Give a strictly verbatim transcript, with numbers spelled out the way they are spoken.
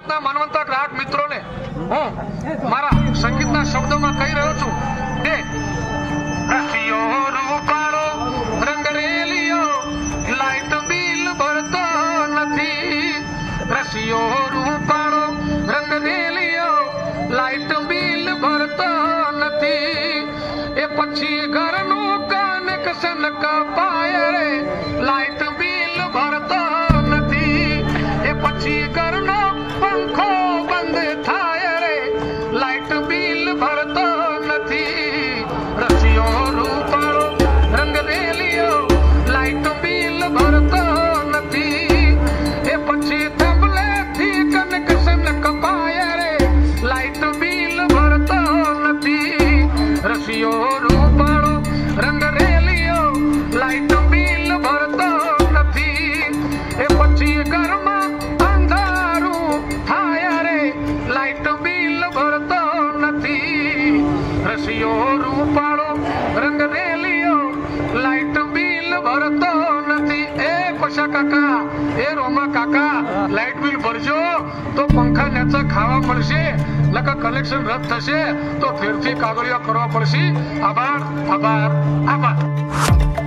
માનવંતા ગ્રાહક મિત્રોને હું મારા સંગીતના શબ્દોમાં કહી રહ્યો છું કે રસિયો રૂપાળો રંગ રેલિયો લાઈટ બિલ ભરતો નથી રસિયો રૂપાળો રંગ રેલિયો લાઈટ બિલ ભરતો નથી એ પછી ઘરનું કનેક્શન કપાય રે લાઈટ બિલ ભરતો નથી એ પછી ઘરનો પંખો બંધ થાય રે લાઈટ બિલ ભરતો નથી રસિયો રૂપાળો રંગ રેલિયો લાઈટ બિલ ભરતો નથી એ પછી થંભલેથી કનેક્શન કપાય રે લાઈટ બિલ ભરતો નથી રસિયો રૂપાળો રંગ રેલિયો લાઈટ બિલ ભરતો નથી એ પછી ઘરમાં અંધારું થાય રે લાઈટ બિલ ભરતો નથી રસિયો રૂપાળો રંગ રેલિયો લાઈટ બિલ ભરતો નથી એ કોશા કાકા એ રોમા કાકા લાઈટ બિલ ભરજો તો પંખા નેચા ખાવા મળશે લકા કલેક્શન રદ થશે તો ફેરથી કાગળિયા કરવા પડશે આભાર આભાર આભાર